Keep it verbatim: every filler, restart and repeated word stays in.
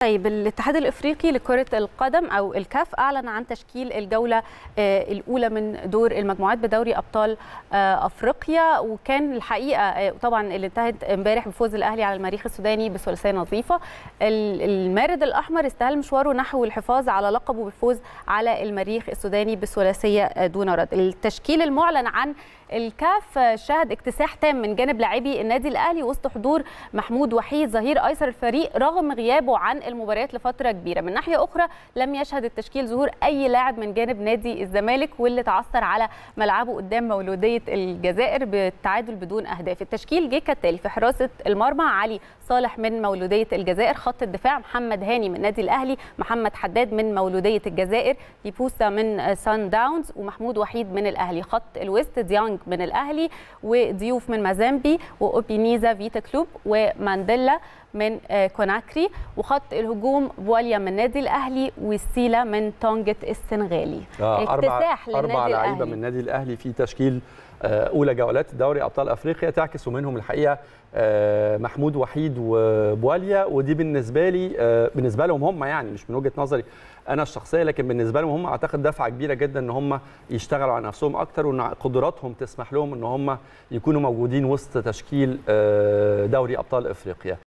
طيب الاتحاد الافريقي لكره القدم او الكاف اعلن عن تشكيل الجوله الاولى من دور المجموعات بدوري ابطال افريقيا، وكان الحقيقه طبعا اللي انتهت امبارح بفوز الاهلي على المريخ السوداني بثلاثيه نظيفه. المارد الاحمر استهل مشواره نحو الحفاظ على لقبه بالفوز على المريخ السوداني بثلاثيه دون رد. التشكيل المعلن عن الكاف شهد اكتساح تام من جانب لاعبي النادي الاهلي وسط حضور محمود وحيد ظهير ايسر الفريق رغم غيابه عن المباريات لفتره كبيره. من ناحيه اخرى لم يشهد التشكيل ظهور اي لاعب من جانب نادي الزمالك واللي تعثر على ملعبه قدام مولوديه الجزائر بالتعادل بدون اهداف. التشكيل جه كالتالي: في حراسه المرمى علي صالح من مولوديه الجزائر، خط الدفاع محمد هاني من النادي الاهلي، محمد حداد من مولوديه الجزائر، ليبوسا من سان داونز، ومحمود وحيد من الاهلي. خط الوسط ديانج من الاهلي، وضيوف من مازامبي، واوبينيزا فيتا كلوب، ومانديلا من كوناكري. وخط الهجوم بواليا من النادي الاهلي، والسيلا من تونجة السنغالي. آه اكتساح للنادي اربع لعيبه من النادي الاهلي في تشكيل اولى جولات دوري ابطال افريقيا، تعكس منهم الحقيقه محمود وحيد وبواليا. ودي بالنسبه لي بالنسبه لهم هم، يعني مش من وجهه نظري انا الشخصيه، لكن بالنسبه لهم هم اعتقد دفعه كبيره جدا ان هم يشتغلوا على نفسهم اكتر، وان قدراتهم تسمح لهم ان هم يكونوا موجودين وسط تشكيل دوري ابطال افريقيا.